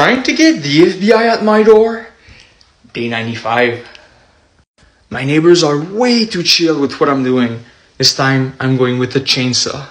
Trying to get the FBI at my door? Day 95. My neighbors are way too chill with what I'm doing. This time, I'm going with the chainsaw.